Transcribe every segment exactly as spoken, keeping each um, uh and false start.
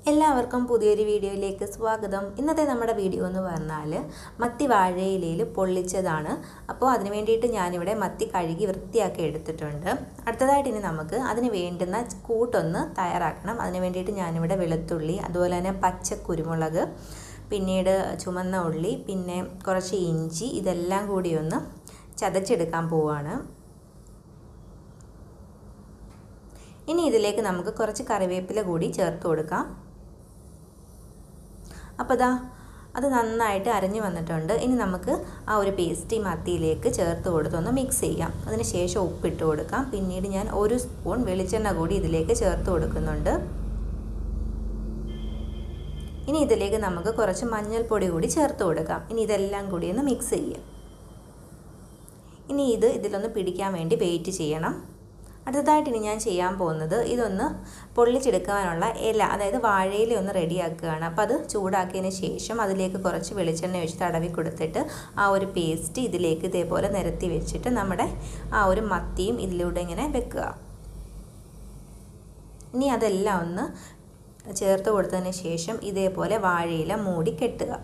എല്ലാവർക്കും പുതിയൊരു വീഡിയോയിലേക്ക് സ്വാഗതം. ഇന്നത്തെ നമ്മുടെ വീഡിയോ എന്ന് പറഞ്ഞാൽ മത്തി വാഴയിലയിൽ പൊള്ളിച്ചതാണ്. അപ്പോൾ അതിന് വേണ്ടിയിട്ട് ഞാനിവിടെ മത്തി കഴുകി വൃത്തിയാക്കി എടുത്തിട്ടുണ്ട്. അടുത്തതായിട്ട് ഇനി നമുക്ക് അതിന് വേണ്ടുന്ന കൂട്ടൊന്ന് തയ്യാറാക്കണം. അതിന് വേണ്ടിയിട്ട് ഞാനിവിടെ വെളുത്തുള്ളി, അതുപോലെ തന്നെ പച്ച കുരുമുളക്, പിന്നീട് ചുമന്ന ഉള്ളി, പിന്നെ കുറച്ച് ഇഞ്ചി, ഇതെല്ലാം കൂടി ഒന്ന് ചതച്ചെടുക്കാൻ പോവുകയാണ്. ഇനി ഇതിലേക്ക് നമുക്ക് കുറച്ച് കറിവേപ്പില കൂടി ചേർത്ത് കൊടുക്കാം. അപ്പോൾ ദാ അത് നന്നായിട്ട് അരഞ്ഞു വന്നിട്ടുണ്ട്. ഇനി നമുക്ക് ആ ഒരു പേസ്റ്റ് മത്തിയിലേക്ക് ചേർത്ത് കൊടുത്തൊന്ന് മിക്സ് ചെയ്യാം. അതിന് ശേഷം ഉപ്പിട്ട് കൊടുക്കാം. പിന്നീട് ഞാൻ ഒരു സ്പൂൺ വെളിച്ചെണ്ണ കൂടി ഇതിലേക്ക് ചേർത്ത് കൊടുക്കുന്നുണ്ട്. ഇനി ഇതിലേക്ക് നമുക്ക് കുറച്ച് മഞ്ഞൾപ്പൊടി കൂടി ചേർത്ത് കൊടുക്കാം. ഇനി ഇതെല്ലാം കൂടി ഒന്ന് മിക്സ് ചെയ്യാം. ഇനി ഇത് ഇതിലൊന്ന് പിടിക്കാൻ വേണ്ടി വെയിറ്റ് ചെയ്യണം. അടുത്തതായിട്ട് ഇനി ഞാൻ ചെയ്യാൻ പോകുന്നത് ഇതൊന്ന് പൊള്ളിച്ചെടുക്കാനുള്ള ഇല, അതായത് വാഴയില ഒന്ന് റെഡിയാക്കുകയാണ്. അപ്പോൾ അത് ചൂടാക്കിയതിന് ശേഷം അതിലേക്ക് കുറച്ച് വെളിച്ചെണ്ണ ഒഴിച്ച് തടവി കൊടുത്തിട്ട് ആ ഒരു പേസ്റ്റ് ഇതിലേക്ക് ഇതേപോലെ നിരത്തി വെച്ചിട്ട് നമ്മുടെ ആ ഒരു മത്തിയും ഇതിലൂടെ ഇങ്ങനെ വെക്കുക. ഇനി അതെല്ലാം ഒന്ന് ചേർത്ത് കൊടുത്തതിന് ശേഷം ഇതേപോലെ വാഴയില മൂടി കെട്ടുക.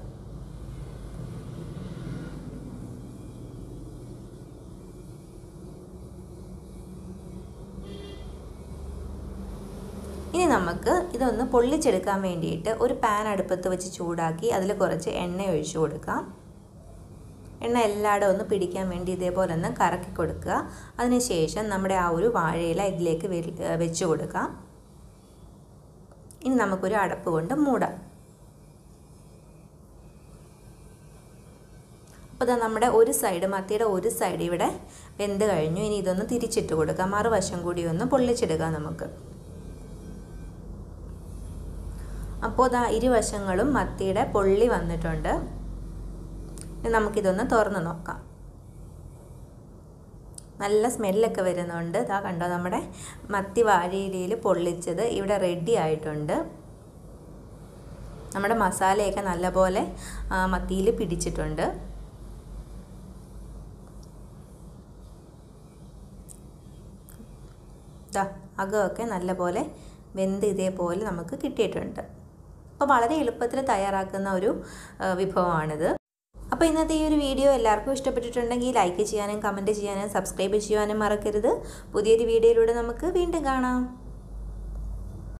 ഇനി നമുക്ക് ഇതൊന്ന് പൊള്ളിച്ചെടുക്കാൻ വേണ്ടിയിട്ട് ഒരു പാൻ അടുപ്പത്ത് വെച്ച് ചൂടാക്കി അതിൽ കുറച്ച് എണ്ണ ഒഴിച്ചു കൊടുക്കാം. എണ്ണ എല്ലായിടും ഒന്ന് പിടിക്കാൻ വേണ്ടി ഇതേപോലെ ഒന്ന് കറക്കി കൊടുക്കുക. അതിനുശേഷം നമ്മുടെ ആ ഒരു വാഴയില ഇതിലേക്ക് വെച്ച് കൊടുക്കാം. ഇനി നമുക്കൊരു അടപ്പ് കൊണ്ട് മൂടാം. അപ്പോൾ ഇതാ നമ്മുടെ ഒരു സൈഡ്, മത്തിയുടെ ഒരു സൈഡ് ഇവിടെ വെന്ത് കഴിഞ്ഞു. ഇനി ഇതൊന്ന് തിരിച്ചിട്ട് കൊടുക്കാം. മറുവശം കൂടി ഒന്ന് പൊള്ളിച്ചെടുക്കാം നമുക്ക്. അപ്പോൾ ഇതാ ഇരുവശങ്ങളും മത്തിയുടെ പൊള്ളി വന്നിട്ടുണ്ട്. ഇനി നമുക്കിതൊന്ന് തുറന്ന് നോക്കാം. നല്ല സ്മെല്ലൊക്കെ വരുന്നുണ്ട്. ഇതാ കണ്ടോ, നമ്മുടെ മത്തി വാഴയിലയിൽ പൊള്ളിച്ചത് ഇവിടെ റെഡി ആയിട്ടുണ്ട്. നമ്മുടെ മസാലയൊക്കെ നല്ലപോലെ മത്തിയിൽ പിടിച്ചിട്ടുണ്ട്. ഇതാ അകമൊക്കെ നല്ലപോലെ വെന്ത് ഇതേപോലെ നമുക്ക് കിട്ടിയിട്ടുണ്ട്. അപ്പോൾ വളരെ എളുപ്പത്തിൽ തയ്യാറാക്കുന്ന ഒരു വിഭവമാണിത്. അപ്പോൾ ഇന്നത്തെ ഈ ഒരു വീഡിയോ എല്ലാവർക്കും ഇഷ്ടപ്പെട്ടിട്ടുണ്ടെങ്കിൽ ലൈക്ക് ചെയ്യാനും കമൻറ്റ് ചെയ്യാനും സബ്സ്ക്രൈബ് ചെയ്യാനും മറക്കരുത്. പുതിയൊരു വീഡിയോയിലൂടെ നമുക്ക് വീണ്ടും കാണാം.